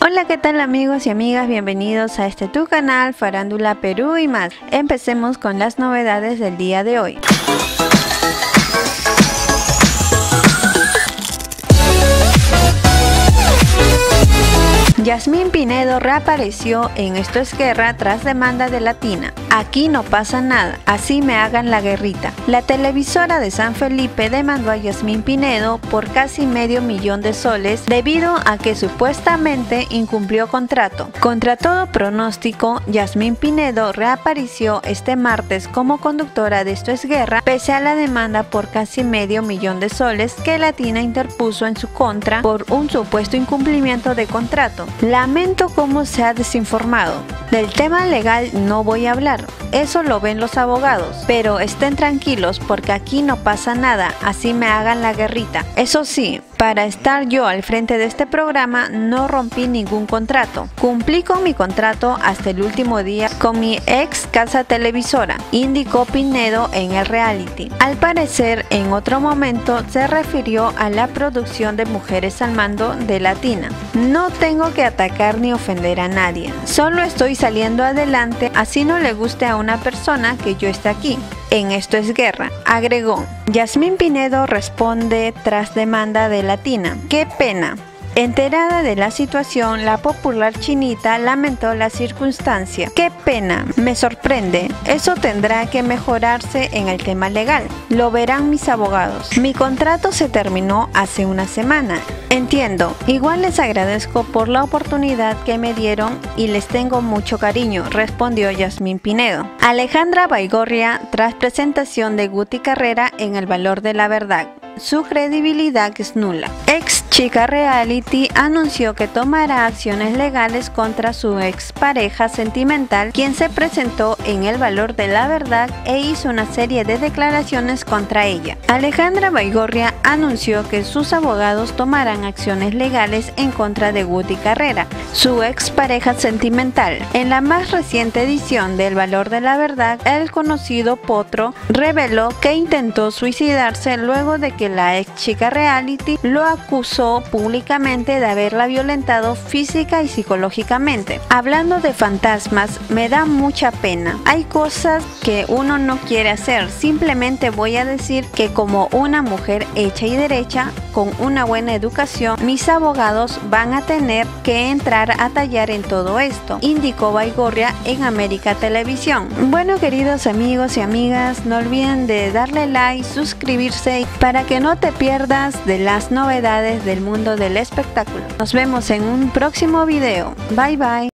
Hola, ¿qué tal amigos y amigas? Bienvenidos a tu canal Farándula Perú y más. Empecemos con las novedades del día de hoy. Yasmín Pinedo reapareció en Esto es Guerra tras demanda de Latina. Aquí no pasa nada, así me hagan la guerrita. La televisora de San Felipe demandó a Yasmín Pinedo por casi medio millón de soles debido a que supuestamente incumplió contrato. Contra todo pronóstico, Yasmín Pinedo reapareció este martes como conductora de Esto es Guerra pese a la demanda por casi medio millón de soles que Latina interpuso en su contra por un supuesto incumplimiento de contrato. Lamento cómo se ha desinformado. Del tema legal no voy a hablar, eso lo ven los abogados, pero estén tranquilos porque aquí no pasa nada, así me hagan la guerrita. Eso sí, para estar yo al frente de este programa no rompí ningún contrato. Cumplí con mi contrato hasta el último día con mi ex casa televisora, indicó Pinedo en el reality. Al parecer, en otro momento se refirió a la producción de Mujeres al Mando de Latina. No tengo que atacar ni ofender a nadie, solo estoy saliendo adelante, así no le guste a una persona que yo esté aquí. En Esto es Guerra, agregó. Yasmín Pinedo responde tras demanda de Latina. ¡Qué pena! Enterada de la situación, la popular chinita lamentó la circunstancia. ¡Qué pena! Me sorprende. Eso tendrá que mejorarse en el tema legal. Lo verán mis abogados. Mi contrato se terminó hace una semana. Entiendo. Igual les agradezco por la oportunidad que me dieron y les tengo mucho cariño, respondió Yasmín Pinedo. Alejandra Baigorria tras presentación de Guti Carrera en El Valor de la Verdad. Su credibilidad es nula. Ex chica reality anunció que tomará acciones legales contra su expareja sentimental, quien se presentó en El Valor de la Verdad e hizo una serie de declaraciones contra ella. Alejandra Baigorria anunció que sus abogados tomarán acciones legales en contra de Guti Carrera, su expareja sentimental. En la más reciente edición de El Valor de la Verdad, el conocido Potro reveló que intentó suicidarse luego de que la ex chica reality lo acusó públicamente de haberla violentado física y psicológicamente. Hablando de fantasmas, me da mucha pena. Hay cosas que uno no quiere hacer. Simplemente voy a decir que como una mujer hecha y derecha, con una buena educación, mis abogados van a tener que entrar a tallar en todo esto, indicó Baigorria en América Televisión. Bueno, queridos amigos y amigas, no olviden de darle like, suscribirse para que no te pierdas de las novedades del mundo del espectáculo. Nos vemos en un próximo video. Bye bye.